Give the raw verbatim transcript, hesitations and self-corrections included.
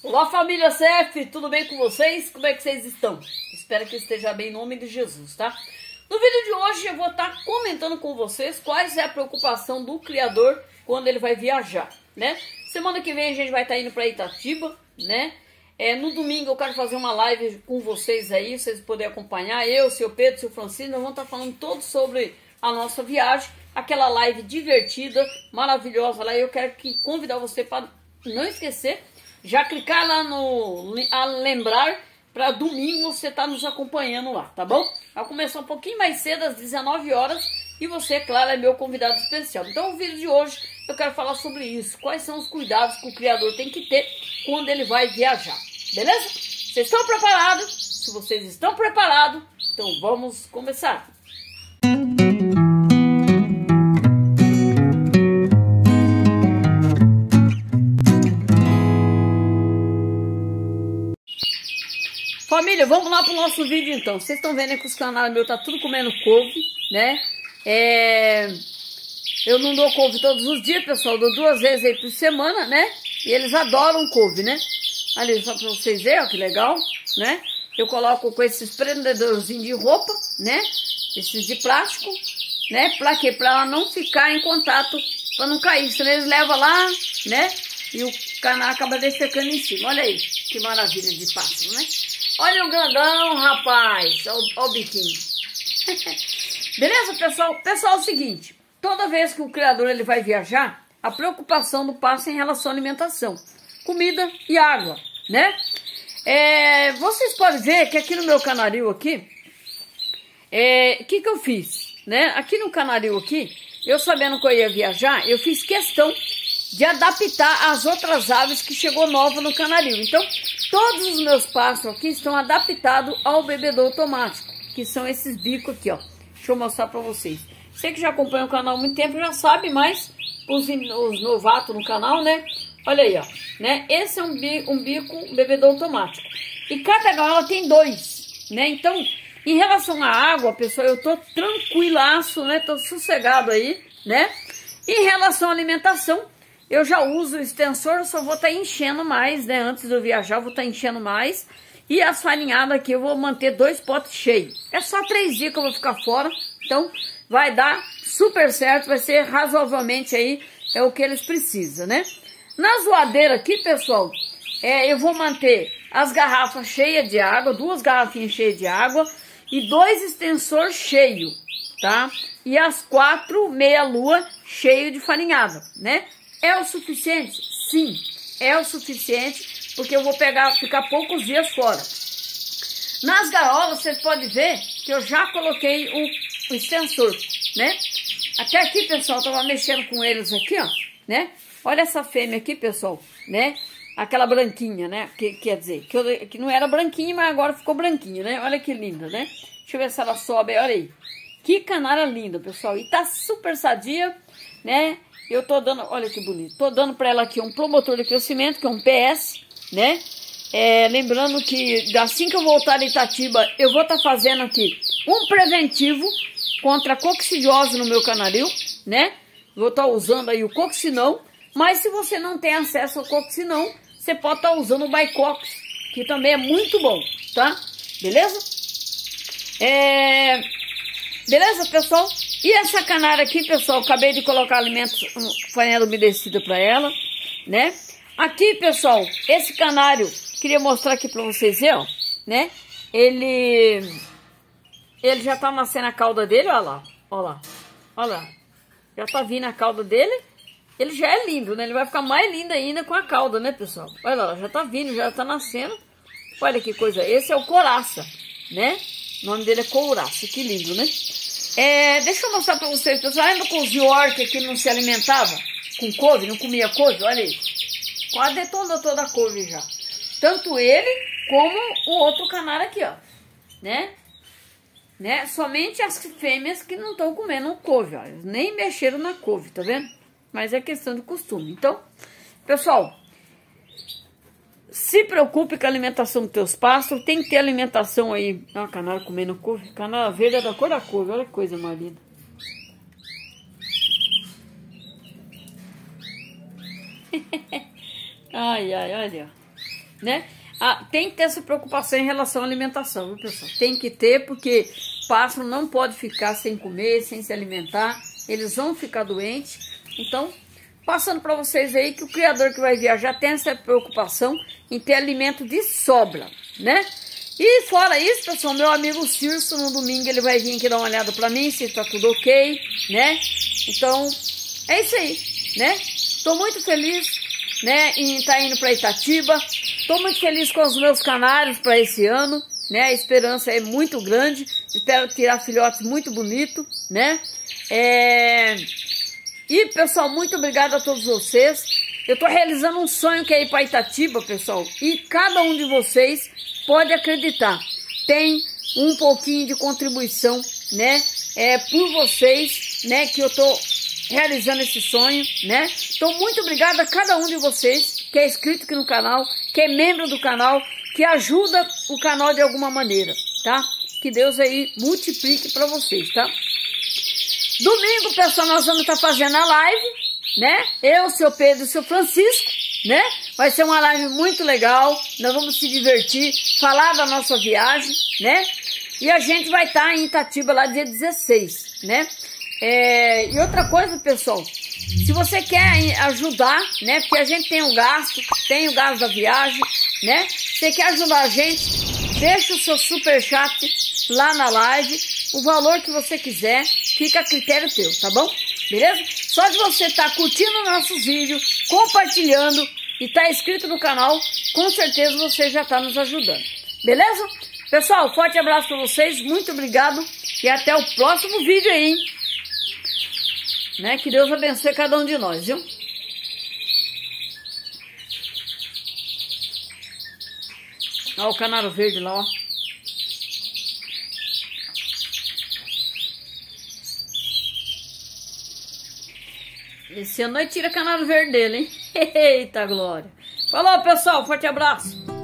Olá, família C F, tudo bem com vocês? Como é que vocês estão? Espero que esteja bem em nome de Jesus, tá? No vídeo de hoje eu vou estar comentando com vocês quais é a preocupação do criador quando ele vai viajar, né? Semana que vem a gente vai estar indo para Itatiba, né? É, no domingo eu quero fazer uma live com vocês aí, vocês poderem acompanhar. Eu, seu Pedro, seu Francisco, nós vamos estar falando todos sobre a nossa viagem. Aquela live divertida, maravilhosa lá. Eu quero que convidar você para não esquecer, já clicar lá no a lembrar para domingo você estar tá nos acompanhando lá, tá bom? Vai começar um pouquinho mais cedo, às dezenove horas, e você, claro, é meu convidado especial. Então o vídeo de hoje eu quero falar sobre isso. Quais são os cuidados que o criador tem que ter quando ele vai viajar, beleza? Vocês estão preparados? Se vocês estão preparados, então vamos começar. Família, vamos lá pro nosso vídeo então. Vocês estão vendo aí que os canais meus tá tudo comendo couve, né? É... Eu não dou couve todos os dias, pessoal. Eu dou duas vezes aí por semana, né? E eles adoram couve, né? Ali, só pra vocês verem, ó, que legal, né? Eu coloco com esses prendedorzinhos de roupa, né? Esses de plástico, né? Pra quê? Pra ela não ficar em contato, pra não cair. Senão eles levam lá, né? E o canal acaba defecando em cima. Olha aí, que maravilha de pássaro, né? Olha o grandão, rapaz. Olha o biquinho. Beleza, pessoal? Pessoal, é o seguinte. Toda vez que o criador ele vai viajar, a preocupação do pássaro é em relação à alimentação. Comida e água, né? É, vocês podem ver que aqui no meu canaril aqui, é, o que que eu fiz? Né? Aqui no canaril aqui, eu sabendo que eu ia viajar, eu fiz questão de adaptar as outras aves que chegou nova no canaril. Então, todos os meus pássaros aqui estão adaptados ao bebedouro automático, que são esses bicos aqui, ó. Deixa eu mostrar pra vocês. Você que já acompanha o canal há muito tempo já sabe, mas os, os novatos no canal, né? Olha aí, ó. Né? Esse é um bico, um bico um bebedouro automático. E cada gaiola tem dois, né? Então, em relação à água, pessoal, eu tô tranquilaço, né? Tô sossegado aí, né? E em relação à alimentação, eu já uso o extensor, eu só vou estar tá enchendo mais, né? Antes de eu viajar, eu vou estar tá enchendo mais. E as farinhadas aqui, eu vou manter dois potes cheios. É só três dias que eu vou ficar fora. Então, vai dar super certo. Vai ser razoavelmente aí, é o que eles precisam, né? Na zoadeira aqui, pessoal, é, eu vou manter as garrafas cheias de água. Duas garrafinhas cheias de água. E dois extensores cheios, tá? E as quatro meia-lua cheios de farinhada, né? É o suficiente? Sim, é o suficiente, porque eu vou pegar, ficar poucos dias fora. Nas gaiolas, vocês podem ver que eu já coloquei o, o extensor, né? Até aqui, pessoal, eu tava mexendo com eles aqui, ó, né? Olha essa fêmea aqui, pessoal, né? Aquela branquinha, né? Que, quer dizer, que, eu, que não era branquinha, mas agora ficou branquinha, né? Olha que linda, né? Deixa eu ver se ela sobe, olha aí. Que canara linda, pessoal. E tá super sadia, né? Eu tô dando, olha que bonito, tô dando pra ela aqui um promotor de crescimento, que é um P S, né? É, lembrando que assim que eu voltar de Itatiba, eu vou estar tá fazendo aqui um preventivo contra a coccidiose no meu canaril, né? Vou estar tá usando aí o coccinão, mas se você não tem acesso ao coccinão, você pode estar tá usando o Bicox, que também é muito bom, tá? Beleza? É... Beleza, pessoal? E essa canária aqui, pessoal, acabei de colocar alimentos, farinha umedecida para ela, né? Aqui, pessoal, esse canário, queria mostrar aqui para vocês verem, ó, né? Ele, ele já tá nascendo a cauda dele, ó lá, ó lá, ó lá. Já tá vindo a cauda dele. Ele já é lindo, né? Ele vai ficar mais lindo ainda com a cauda, né, pessoal? Olha lá, já tá vindo, já tá nascendo. Olha que coisa, esse é o couraça, né? O nome dele é couraça, que lindo, né? É, deixa eu mostrar pra vocês, pessoal. Lembra com os York que não se alimentava com couve, não comia couve? Olha aí. Quase detonou toda a couve já. Tanto ele como o outro canário aqui, ó. Né? Né? Somente as fêmeas que não estão comendo couve, ó. Eles nem mexeram na couve, tá vendo? Mas é questão de costume. Então, pessoal, se preocupe com a alimentação dos teus pássaros. Tem que ter alimentação aí. Ó, canário comendo couve. Canário verde é da cor da couve. Olha que coisa mais linda. Ai, ai, olha. né? Ah, tem que ter essa preocupação em relação à alimentação, viu, pessoal? Tem que ter, porque pássaro não pode ficar sem comer, sem se alimentar. Eles vão ficar doentes. Então, passando para vocês aí que o criador que vai viajar tem essa preocupação em ter alimento de sobra, né? E fora isso, pessoal, meu amigo Cirso, no domingo ele vai vir aqui dar uma olhada para mim, se tá tudo ok, né? Então, é isso aí, né? Tô muito feliz, né, em estar indo para Itatiba. Tô muito feliz com os meus canários para esse ano, né? A esperança é muito grande. Espero tirar filhotes muito bonitos, né? É... E, pessoal, muito obrigado a todos vocês. Eu tô realizando um sonho que é ir para Itatiba, pessoal. E cada um de vocês pode acreditar. Tem um pouquinho de contribuição, né? É por vocês, né, que eu tô realizando esse sonho, né? Então, muito obrigada a cada um de vocês que é inscrito aqui no canal, que é membro do canal, que ajuda o canal de alguma maneira, tá? Que Deus aí multiplique para vocês, tá? Domingo, pessoal, nós vamos estar fazendo a live, né? Eu, seu Pedro e seu Francisco, né? Vai ser uma live muito legal, nós vamos se divertir, falar da nossa viagem, né? E a gente vai estar em Itatiba lá dia dezesseis, né? É, e outra coisa, pessoal, se você quer ajudar, né, porque a gente tem o gasto, tem o gasto da viagem, né, você quer ajudar a gente, deixa o seu superchat lá na live, o valor que você quiser, fica a critério teu, tá bom? Beleza? Só de você estar tá curtindo nossos vídeos, compartilhando e tá inscrito no canal, com certeza você já tá nos ajudando, beleza? Pessoal, forte abraço para vocês, muito obrigado e até o próximo vídeo aí, hein? Né? Que Deus abençoe cada um de nós, viu? Olha o canário verde lá, ó. Esse ano nós tira canário verde dele, hein? Eita glória! Falou, pessoal, forte abraço!